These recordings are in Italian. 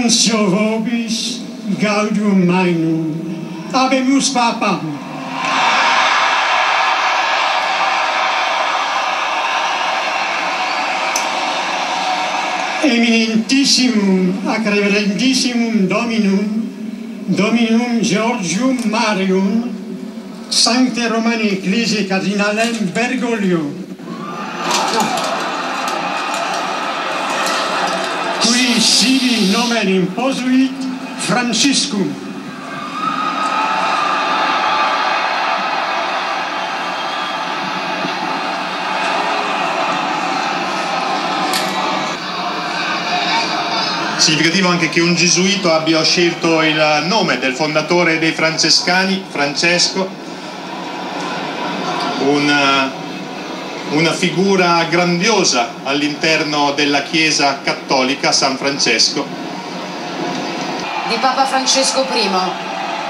Anuncio vobis gaudium magnum, habemus papam. Eminentissimum ac reverendissimum Dominum Georgium Marium, Sancte Romane Ecclesiae Cardinalem Bergoglio, qui sibi nomen imposuit Franciscum. Significativo anche che un gesuito abbia scelto il nome del fondatore dei francescani, Francesco, una figura grandiosa all'interno della Chiesa cattolica, San Francesco. Di Papa Francesco I.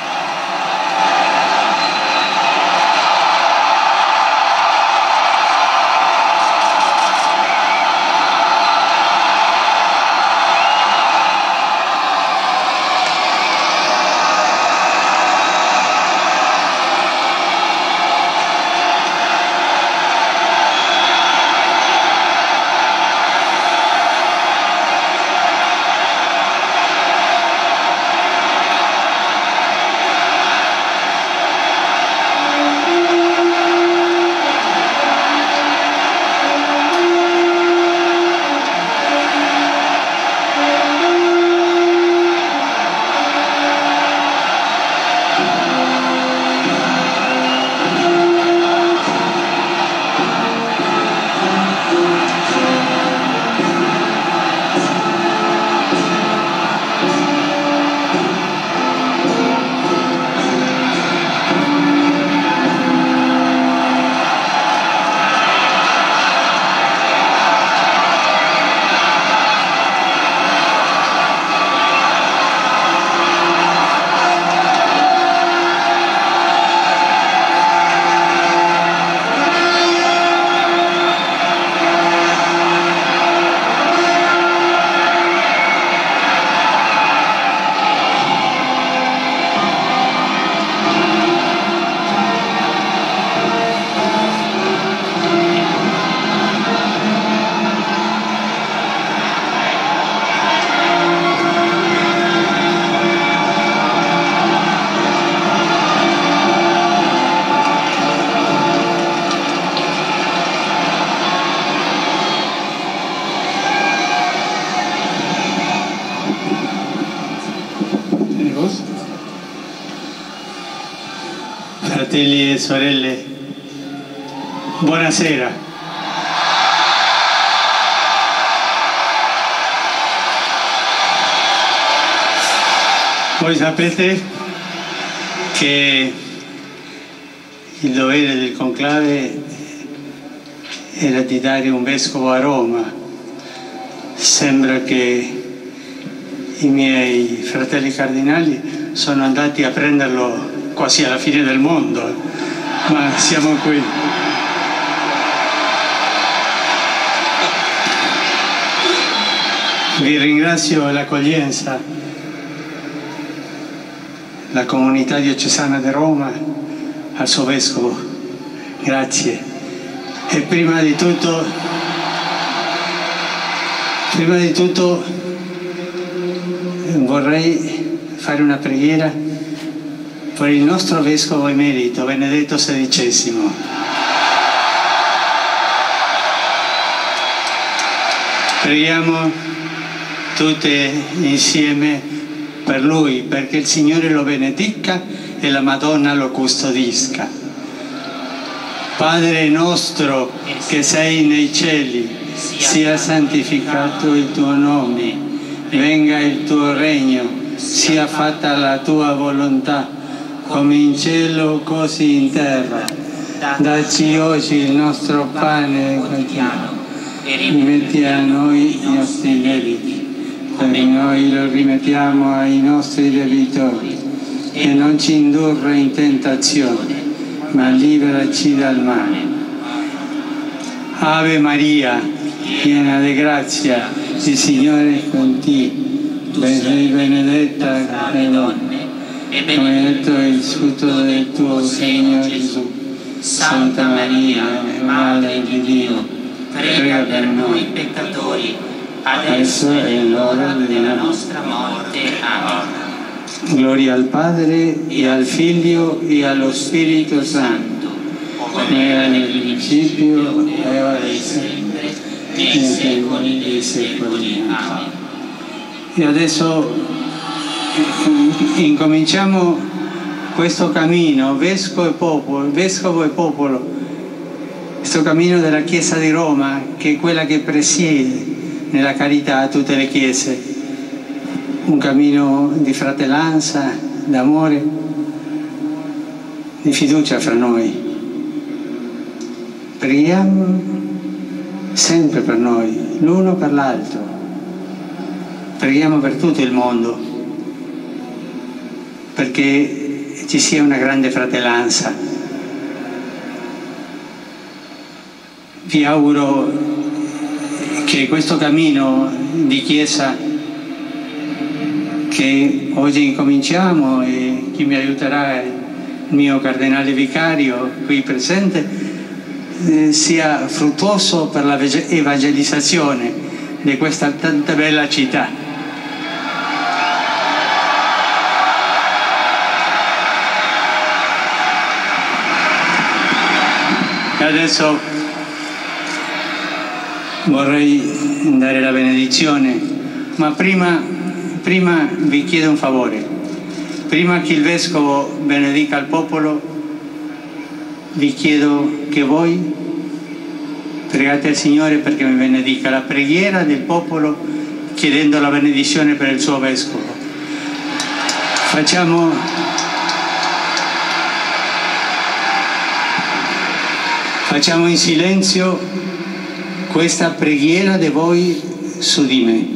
Fratelli e sorelle, buonasera. Voi sapete che il dovere del conclave era di dare un vescovo a Roma. Sembra che i miei fratelli cardinali sono andati a prenderlo quasi alla fine del mondo, ma siamo qui. Vi ringrazio l'accoglienza, la comunità diocesana di Roma, al suo vescovo, grazie. E prima di tutto vorrei fare una preghiera per il nostro vescovo emerito, Benedetto XVI. Preghiamo tutte insieme per lui, perché il Signore lo benedica e la Madonna lo custodisca. Padre nostro che sei nei cieli, sia santificato il tuo nome, venga il tuo regno, sia fatta la tua volontà, come in cielo così in terra. Dacci oggi il nostro pane quotidiano e rimetti a noi i nostri debiti, come noi lo rimettiamo ai nostri debitori, e non ci indurre in tentazione, ma liberaci dal male. Ave Maria, piena di grazia, il Signore è con te. sei benedetta tra le donne, e benedetto è il frutto del tuo seno, Gesù. Santa Maria, Madre di Dio, prega per noi peccatori, adesso è l'ora della nostra morte. Amen. Gloria al Padre, e al Figlio, e allo Spirito Santo, come era nel principio, e ora e sempre, nei secoli dei secoli. Amen. E adesso incominciamo questo cammino, vescovo e popolo, questo cammino della Chiesa di Roma, che è quella che presiede nella carità a tutte le chiese, un cammino di fratellanza, d'amore, di fiducia fra noi. Preghiamo sempre per noi, l'uno per l'altro, preghiamo per tutto il mondo, perché ci sia una grande fratellanza. Vi auguro che questo cammino di Chiesa che oggi incominciamo, e chi mi aiuterà è il mio cardinale vicario qui presente, sia fruttuoso per la evangelizzazione di questa tanta bella città. Adesso vorrei dare la benedizione, ma prima vi chiedo un favore. Prima che il Vescovo benedica il popolo, vi chiedo che voi pregate al Signore perché mi benedica la preghiera del popolo, chiedendo la benedizione per il suo Vescovo. Facciamo in silenzio questa preghiera di voi su di me.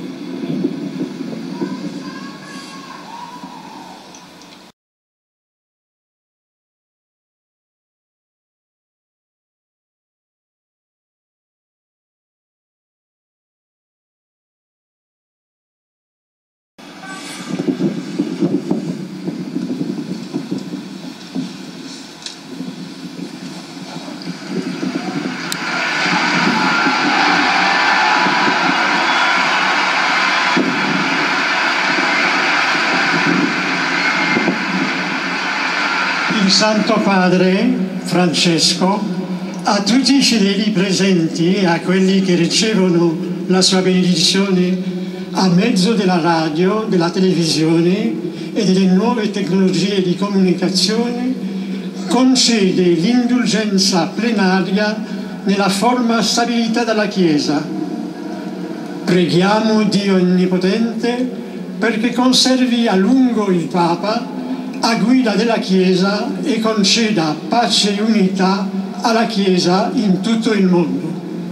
Santo Padre Francesco, a tutti i fedeli presenti e a quelli che ricevono la sua benedizione a mezzo della radio, della televisione e delle nuove tecnologie di comunicazione, concede l'indulgenza plenaria nella forma stabilita dalla Chiesa. Preghiamo Dio Onnipotente perché conservi a lungo il Papa a guida della Chiesa e conceda pace e unità alla Chiesa in tutto il mondo.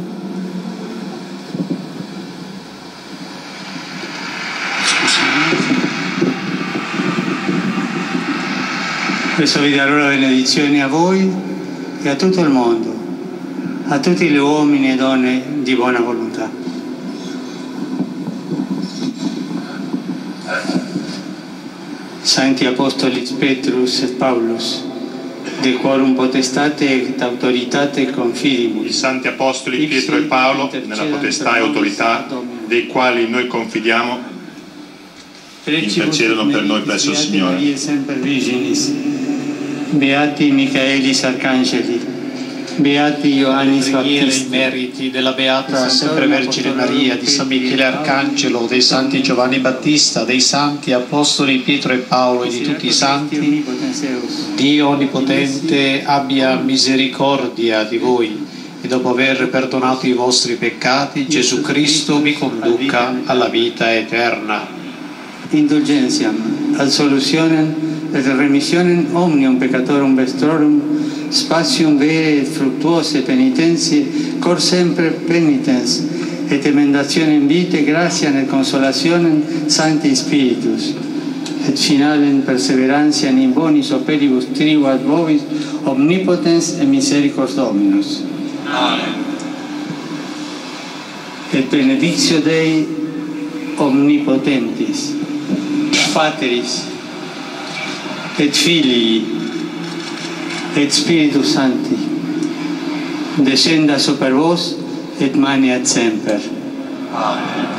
Adesso vi darò la benedizione a voi e a tutto il mondo, a tutti gli uomini e donne di buona volontà. Sancti Apostolis Petrus et Paulus, de quorum potestate et autoritate confidibus. I santi apostoli Pietro e Paolo, nella potestà e autorità dei quali noi confidiamo, intercedono per noi presso il Signore. Beati Michaelis Arcangeli, Beati Ioannis Battista, i meriti della Beata Sempre Vergine Maria, di San Michele Arcangelo, dei Santi Giovanni Battista, dei Santi Apostoli Pietro e Paolo e di tutti i Santi, Dio Onnipotente abbia misericordia di voi e dopo aver perdonato i vostri peccati, Gesù Cristo vi conduca alla vita eterna. Indulgentiam, absolutionem et remissionem omnium peccatorum vestrorum, spatium vere et fructuose penitentie, cor sempre penitens, et emendationem vitae, gratiam et consolationem Sancti Spiritus, et finalem perseverantiam in bonis operibus tribuat vobis omnipotens et misericors Dominus. Amen. Et benedictio Dei omnipotentis, Patris, et Filii, et Spiritus Sancti, descenda super vos et maniat semper. Amen.